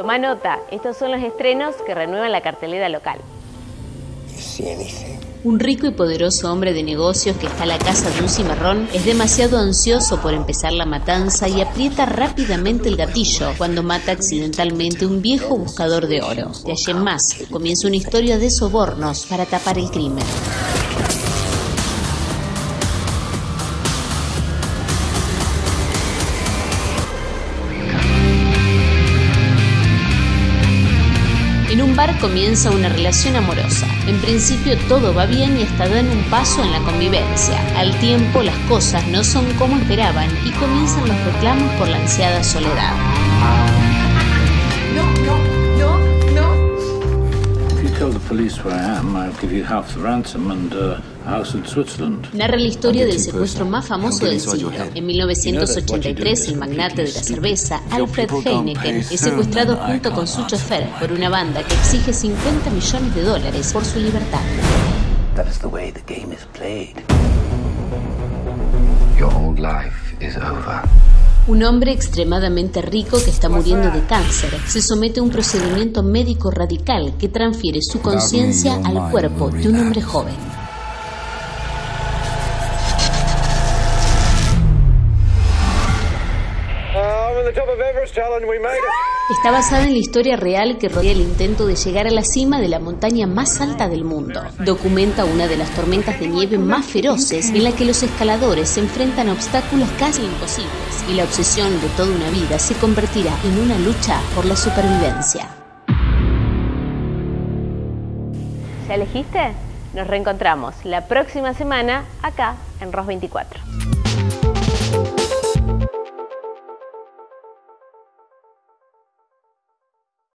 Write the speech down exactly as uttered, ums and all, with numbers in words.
Toma nota, estos son los estrenos que renuevan la cartelera local. Un rico y poderoso hombre de negocios que está a la casa de un cimarrón es demasiado ansioso por empezar la matanza y aprieta rápidamente el gatillo cuando mata accidentalmente un viejo buscador de oro. De allí en más, comienza una historia de sobornos para tapar el crimen. En un bar comienza una relación amorosa. En principio todo va bien y hasta dan un paso en la convivencia. Al tiempo las cosas no son como esperaban y comienzan los reclamos por la ansiada soledad. No, no, no, no. If you tell the police where I am, I'll give you half the ransom and uh, a house in Switzerland. Narra la historia del secuestro más famoso del siglo. En mil novecientos ochenta y tres, el magnate de la cerveza, Alfred Heineken, es secuestrado junto con su chofer por una banda que exige cincuenta millones de dólares por su libertad. That is the way the game is played. Your old life is over. Un hombre extremadamente rico que está muriendo de cáncer se somete a un procedimiento médico radical que transfiere su conciencia al cuerpo de un hombre joven. Está basada en la historia real que rodea el intento de llegar a la cima de la montaña más alta del mundo. Documenta una de las tormentas de nieve más feroces en la que los escaladores se enfrentan a obstáculos casi imposibles y la obsesión de toda una vida se convertirá en una lucha por la supervivencia. ¿Ya elegiste? Nos reencontramos la próxima semana acá en ROS veinticuatro.